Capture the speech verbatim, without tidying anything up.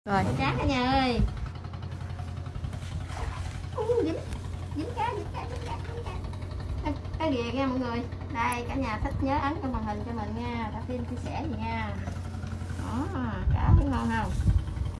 Rồi cá cả nhà ơi. Dính, dính cá, dính cá, dính cá, dính cá. Cá, cá ghìa nha mọi người. Đây cả nhà thích nhớ ấn cho màn hình cho mình nha, đã phim chia sẻ gì nha. Đó, cá thấy ngon không?